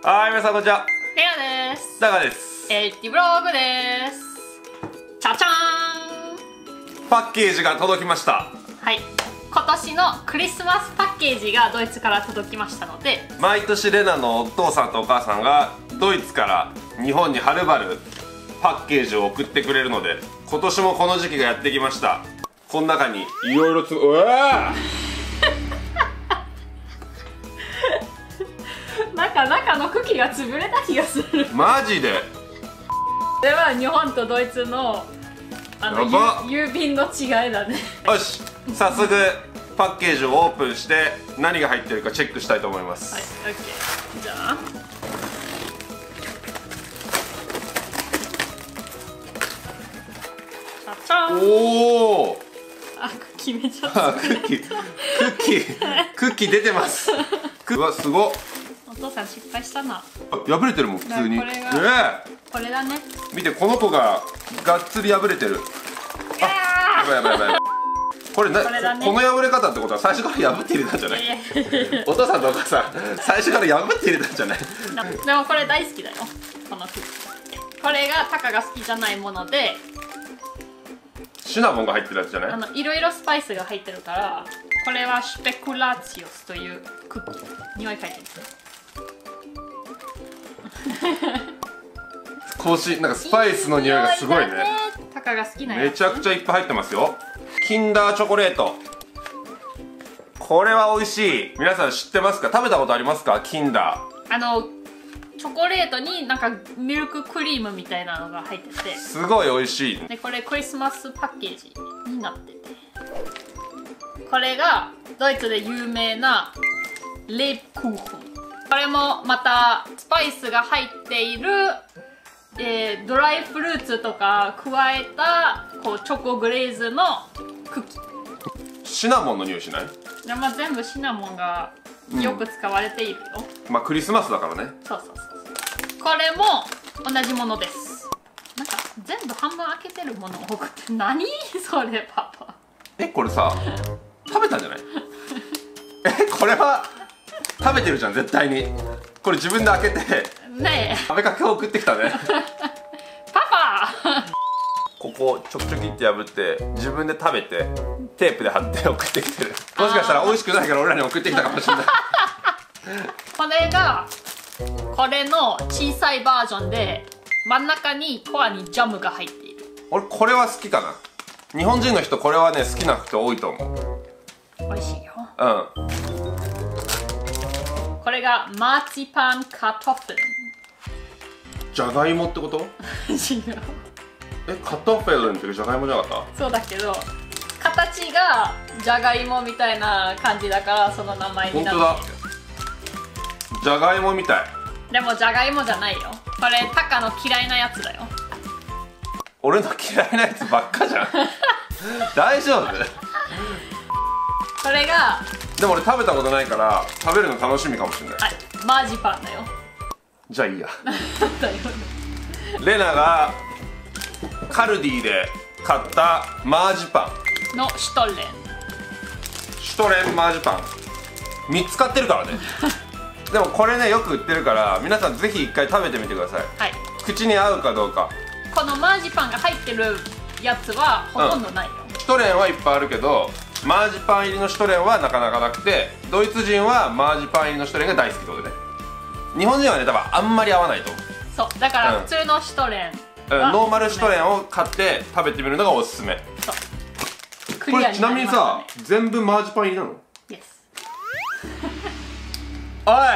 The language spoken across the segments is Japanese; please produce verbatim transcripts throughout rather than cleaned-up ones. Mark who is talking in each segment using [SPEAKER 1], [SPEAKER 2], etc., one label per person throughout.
[SPEAKER 1] はい、皆さんこんにちは。
[SPEAKER 2] レアです。
[SPEAKER 1] ダガです。
[SPEAKER 2] エイティブログです。チャチャーン。
[SPEAKER 1] パッケージが届きました。
[SPEAKER 2] はい、今年のクリスマスパッケージがドイツから届きましたので、
[SPEAKER 1] 毎年レナのお父さんとお母さんがドイツから日本にはるばるパッケージを送ってくれるので、今年もこの時期がやってきました。この中にいろいろつうわ
[SPEAKER 2] なんか中の茎が潰れた気がする。
[SPEAKER 1] マジで。
[SPEAKER 2] では日本とドイツのあの郵便の違いだね。
[SPEAKER 1] よし、早速パッケージをオープンして何が入ってるかチェックしたいと思います。
[SPEAKER 2] はい、オッケー。じゃあチャチャン。
[SPEAKER 1] おお。
[SPEAKER 2] あ、決めちゃった。
[SPEAKER 1] クッキー、クッキー、クッキー出てます。うわ、すごっ。
[SPEAKER 2] お父さん失敗したな。
[SPEAKER 1] 破れてるもん、普通に。
[SPEAKER 2] これが、
[SPEAKER 1] え
[SPEAKER 2] ー、これだね。
[SPEAKER 1] 見て、この子ががっつり破れてる。あ、やばいやばいやばい。これな、こ, ね、この破れ方ってことは最初から破って入れたんじゃない？お父さんとお母さん最初から破って入れたんじゃない？
[SPEAKER 2] でもこれ大好きだよ、このクッキー。これがタカが好きじゃないもので、
[SPEAKER 1] シナモンが入ってるやつじゃない？
[SPEAKER 2] あのいろいろスパイスが入ってるから。これはシュペクラーツィオスというクッキー。匂い嗅いでる。
[SPEAKER 1] 香辛、なんかスパイスの匂いがすごいね。
[SPEAKER 2] タカが好きなやつ。
[SPEAKER 1] めちゃくちゃいっぱい入ってますよ。キンダーチョコレート。これは美味しい。皆さん知ってますか？食べたことありますか？キンダ
[SPEAKER 2] ー。あのチョコレートになんかミルククリームみたいなのが入ってて、
[SPEAKER 1] すごい美味しい。
[SPEAKER 2] でこれクリスマスパッケージになってて、これがドイツで有名なレープクーヘン。これもまたスパイスが入っている、えー、ドライフルーツとか加えたこうチョコグレーズのクッキー。
[SPEAKER 1] シナモンの匂いしない？
[SPEAKER 2] で、まあ、全部シナモンがよく使われているよ、
[SPEAKER 1] うん、まあクリスマスだからね。
[SPEAKER 2] そうそうそうそう。これも同じものです。なんか全部半分開けてるもの多くて、何それパパ。
[SPEAKER 1] え、これさ食べたんじゃない？え、これは食べてるじゃん絶対に。これ自分で開けて
[SPEAKER 2] ねえ、
[SPEAKER 1] 食べかけを送ってきたね。
[SPEAKER 2] パパ
[SPEAKER 1] ここちょくちょきって破って自分で食べてテープで貼って送ってきてる。もしかしたら美味しくないから俺らに送ってきたかもしれない。
[SPEAKER 2] これがこれの小さいバージョンで、真ん中にコアにジャムが入っている。
[SPEAKER 1] 俺これは好きかな。日本人の人これはね好きな人多いと思う。
[SPEAKER 2] 美味しいよ。
[SPEAKER 1] うん。
[SPEAKER 2] これがマーチパンカトフェルン。
[SPEAKER 1] じゃがいもってこと？
[SPEAKER 2] 違う。
[SPEAKER 1] え、カトフェルンってじゃがいもじゃなかった？
[SPEAKER 2] そうだけど形がじゃがいもみたいな感じだからその名前になっている。
[SPEAKER 1] 本当だ。じゃがいもみたい。
[SPEAKER 2] でもじゃがいもじゃないよ。これタカの嫌いなやつだよ。
[SPEAKER 1] 俺の嫌いなやつばっかじゃん。大丈夫？
[SPEAKER 2] これが
[SPEAKER 1] でも俺食べたことないから食べるの楽しみかもしれない。
[SPEAKER 2] はい、マージパンだよ。
[SPEAKER 1] じゃあいいや。
[SPEAKER 2] だよ。
[SPEAKER 1] レナがカルディで買ったマージパ
[SPEAKER 2] ンのシュトレン。
[SPEAKER 1] シュトレンマージパンみっつ買ってるからね。でもこれねよく売ってるから皆さんぜひ一回食べてみてください。
[SPEAKER 2] はい、
[SPEAKER 1] 口に合うかどうか。
[SPEAKER 2] このマージパンが入ってるやつはほとんどないよ、
[SPEAKER 1] うん、シュトレンはいっぱいあるけどマージパン入りのシュトレンはなかなかなくて、ドイツ人はマージパン入りのシュトレンが大好きってことでね。日本人はね多分あんまり合わないと思う。
[SPEAKER 2] そうだから普通のシュトレン、
[SPEAKER 1] うん、ノーマルシュトレンを買って食べてみるのがおすすめ。そう、これちなみにさ、全部マージパン入りなの？
[SPEAKER 2] Yes。
[SPEAKER 1] おい
[SPEAKER 2] おい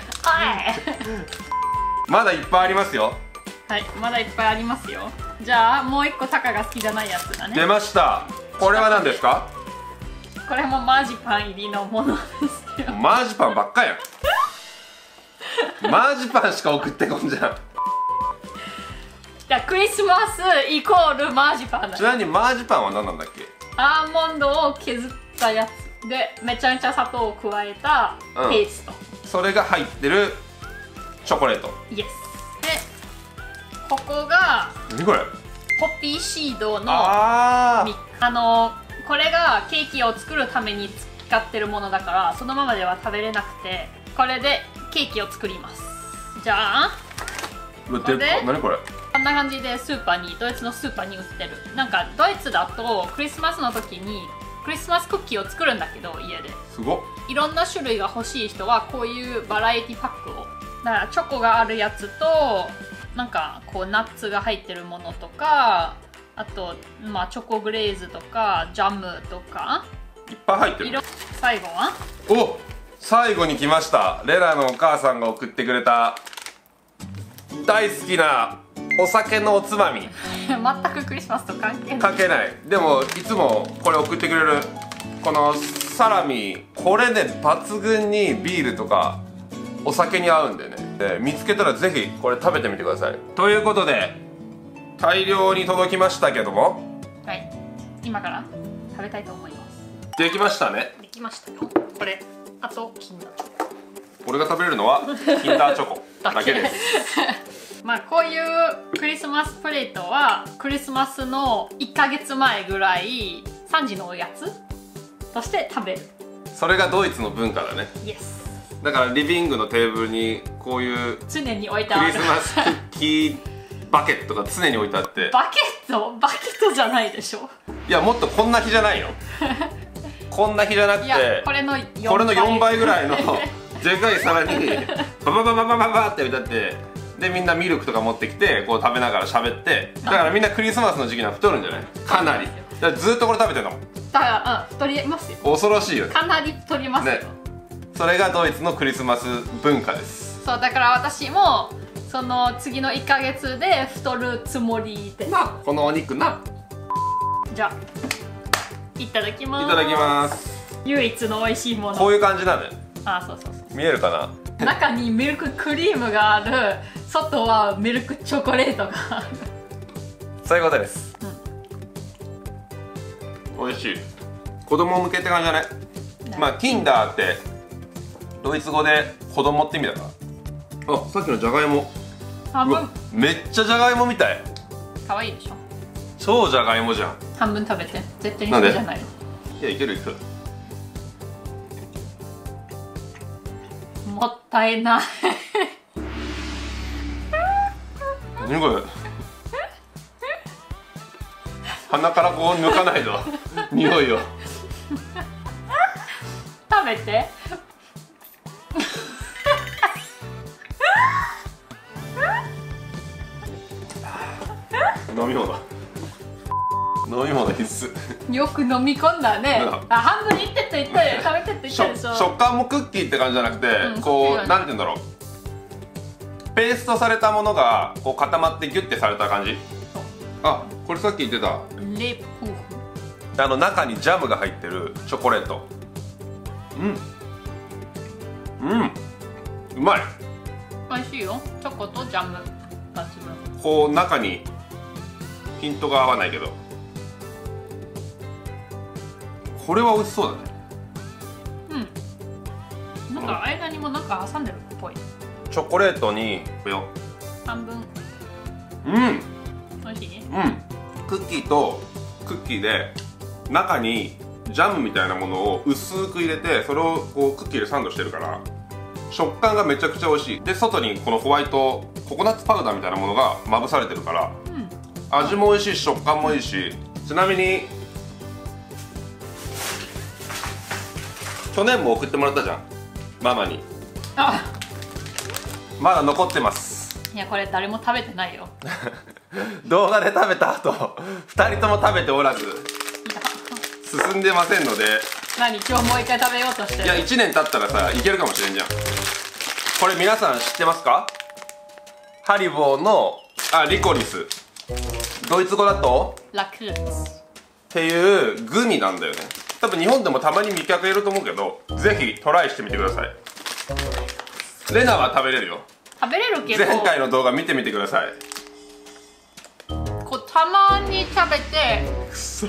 [SPEAKER 1] まだいっぱいありますよ。
[SPEAKER 2] はい、まだいっぱいありますよ。じゃあもう一個タカが好きじゃないやつだね。
[SPEAKER 1] 出ました。これは何ですか？
[SPEAKER 2] これもマージパン入りのものですよ。
[SPEAKER 1] マージパンばっかやん。マージパンしか送ってこんじゃん。
[SPEAKER 2] じゃあクリスマスイコールマージパンだ。
[SPEAKER 1] ちなみにマージパンは何なんだっけ？
[SPEAKER 2] アーモンドを削ったやつでめちゃめちゃ砂糖を加えたペースト、
[SPEAKER 1] うん、それが入ってるチョコレート。
[SPEAKER 2] イエス。でここが
[SPEAKER 1] 何これ？
[SPEAKER 2] ポピーシードの
[SPEAKER 1] あー
[SPEAKER 2] あのこれがケーキを作るために使ってるものだからそのままでは食べれなくて、これでケーキを作ります。 じゃあ
[SPEAKER 1] うわでっか何これ。
[SPEAKER 2] こんな感じでスーパーに、ドイツのスーパーに売ってる。なんかドイツだとクリスマスの時にクリスマスクッキーを作るんだけど、家です
[SPEAKER 1] ごっ。
[SPEAKER 2] いろんな種類が欲しい人はこういうバラエティパックを、だからチョコがあるやつとなんかこうナッツが入ってるものとか、あと、まあ、チョコグレーズとかジャムとか
[SPEAKER 1] いっぱい入ってる。
[SPEAKER 2] 色最後は
[SPEAKER 1] お、最後に来ました。レナのお母さんが送ってくれた大好きなお酒のおつまみ。
[SPEAKER 2] 全くクリスマスと関係ない。
[SPEAKER 1] かけない。でもいつもこれ送ってくれるこのサラミ、これね抜群にビールとかお酒に合うんでね、で見つけたらぜひこれ食べてみてください。ということで大量に届きましたけども、
[SPEAKER 2] はい、今から食べたいと思います。
[SPEAKER 1] できましたね。
[SPEAKER 2] できましたよ。これあとキンダーチョコ。
[SPEAKER 1] 俺が食べれるのはキンダーチョコだけです
[SPEAKER 2] まあこういうクリスマスプレートはクリスマスのいっかげつまえぐらいさんじのおやつとして食べる。
[SPEAKER 1] それがドイツの文化だね。
[SPEAKER 2] イエス。
[SPEAKER 1] だからリビングのテーブルにこういう
[SPEAKER 2] 常に置いてある
[SPEAKER 1] クリスマスクッキーバケットが常に置いてあって、
[SPEAKER 2] バケットバケットじゃないでしょ。
[SPEAKER 1] いやもっとこんな日じゃないよこんな日じゃなくて、
[SPEAKER 2] いやこれのよんばい、
[SPEAKER 1] これのよんばいぐらいのでかい皿にバババババババって置いてあって、でみんなミルクとか持ってきてこう食べながら喋って、だからみんなクリスマスの時期には太るんじゃない？かなり。だからずっとこれ食べてんの。
[SPEAKER 2] だからうん太りますよ。
[SPEAKER 1] 恐ろしいよね。
[SPEAKER 2] かなり太りますよ、
[SPEAKER 1] ね、それがドイツのクリスマス文化です。
[SPEAKER 2] そうだから私もその次のいっかげつで太るつもりです。
[SPEAKER 1] なこのお肉な。
[SPEAKER 2] じゃあいただきます。
[SPEAKER 1] いただきます。
[SPEAKER 2] 唯一の美味しいもの。
[SPEAKER 1] こういう感じなのよ。
[SPEAKER 2] あ、そうそうそう。
[SPEAKER 1] 見えるかな
[SPEAKER 2] 中にミルククリームがある、外はミルクチョコレートがある。
[SPEAKER 1] そういうことです、うん、美味しい。子供向けって感じだね。まあキンダーってドイツ語で子供って意味だから。あ、さっきのじゃがいも、
[SPEAKER 2] 半分。
[SPEAKER 1] めっちゃじゃがいもみたい。
[SPEAKER 2] 可愛いでしょ。
[SPEAKER 1] 超じゃがいもじゃん。
[SPEAKER 2] 半分食べて。絶対に好きじゃないの。
[SPEAKER 1] いや、いけるいける。
[SPEAKER 2] もったいない
[SPEAKER 1] 何これ鼻からこう抜かないと匂いを
[SPEAKER 2] 食べて
[SPEAKER 1] 飲み物飲み物必須
[SPEAKER 2] よく飲み込んだね。あ、半分いってって言ったよ。食べてって言ったでしょ。
[SPEAKER 1] 食感もクッキーって感じじゃなくて、うん、こうなんて言うんだろう、ペーストされたものがこう固まってギュッてされた感じ。あ、これさっき言ってた
[SPEAKER 2] レプーフ。
[SPEAKER 1] あの中にジャムが入ってるチョコレート。うんうん、うまい。
[SPEAKER 2] 美味しいよ。チョコとジャムがする。
[SPEAKER 1] こう中にピントが合わないけど、これは美味しそうだね。
[SPEAKER 2] うん。なんか間にもなんか挟んでるっぽい。
[SPEAKER 1] チョコレートによ
[SPEAKER 2] 半分。
[SPEAKER 1] うん。
[SPEAKER 2] 美味しいね。
[SPEAKER 1] うん。クッキーとクッキーで中にジャムみたいなものを薄く入れて、それをこうクッキーでサンドしてるから食感がめちゃくちゃ美味しい。で外にこのホワイトココナッツパウダーみたいなものがまぶされてるから、うん、味も美味しいし食感もいいし。ちなみに去年も送ってもらったじゃん、ママに。
[SPEAKER 2] あ、
[SPEAKER 1] まだ残ってます。
[SPEAKER 2] いやこれ誰も食べてないよ
[SPEAKER 1] 動画で食べた後ふたりとも食べておらず進んでませんので。
[SPEAKER 2] 何、今日もう一回食べようとしてる。
[SPEAKER 1] いやいちねん経ったらさいけるかもしれんじゃん。これ皆さん知ってますか？ハリボーのあリコリス、ドイツ語だと
[SPEAKER 2] ラクルツ
[SPEAKER 1] っていうグミなんだよね。多分日本でもたまに見かけると思うけど、ぜひトライしてみてください。レナは食べれるよ。
[SPEAKER 2] 食べれるけど
[SPEAKER 1] 前回の動画見てみてください。
[SPEAKER 2] こうたまに食べて
[SPEAKER 1] くそ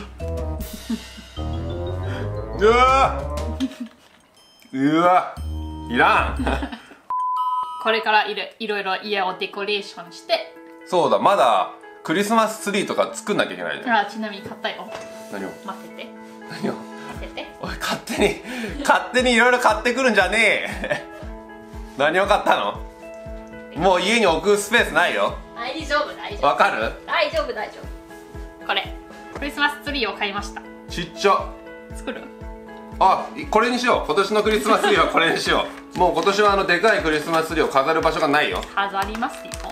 [SPEAKER 1] うわうわいらん
[SPEAKER 2] これからいろいろいろ家をデコレーションして。
[SPEAKER 1] そうだ、まだクリスマスツリーとか作んなきゃいけないね。
[SPEAKER 2] あ、ちなみに買ったよ。
[SPEAKER 1] 何を？
[SPEAKER 2] 待ってて。
[SPEAKER 1] 何を？
[SPEAKER 2] 待ってて。
[SPEAKER 1] おい、勝手に勝手にいろいろ買ってくるんじゃねえ何を買ったの？
[SPEAKER 2] て。
[SPEAKER 1] もう家に置くスペースないよ。
[SPEAKER 2] 大丈夫大丈夫。
[SPEAKER 1] わかる？
[SPEAKER 2] 大丈夫大丈夫。これクリスマスツリーを買いました。
[SPEAKER 1] ちっちゃ。
[SPEAKER 2] 作る？
[SPEAKER 1] あ、これにしよう。今年のクリスマスツリーはこれにしよう。もう今年はあのでかいクリスマスツリーを飾る場所がないよ。
[SPEAKER 2] 飾りますよ。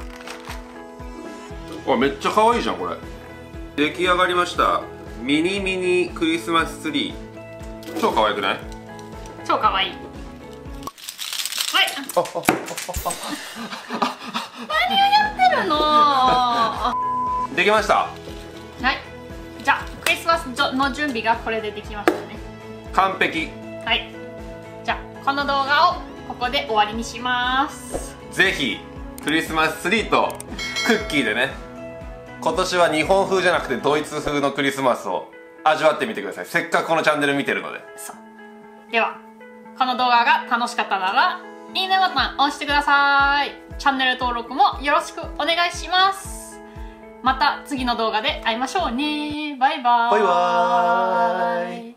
[SPEAKER 1] あ、めっちゃ可愛いじゃんこれ。出来上がりました。ミニミニクリスマスツリー。超可愛くない？
[SPEAKER 2] 超可愛い。はい。
[SPEAKER 1] あ、あ、あ、
[SPEAKER 2] 何をやってるの？
[SPEAKER 1] できました。
[SPEAKER 2] はい。じゃあクリスマスの準備がこれでできましたね。
[SPEAKER 1] 完璧。
[SPEAKER 2] はい。じゃあこの動画をここで終わりにします。
[SPEAKER 1] ぜひクリスマスツリーとクッキーでね、今年は日本風じゃなくてドイツ風のクリスマスを味わってみてください。せっかくこのチャンネル見てるので。
[SPEAKER 2] そうではこの動画が楽しかったならいいねボタン押してください。チャンネル登録もよろしくお願いします。また次の動画で会いましょうね。バイバーイ。
[SPEAKER 1] バイバーイ。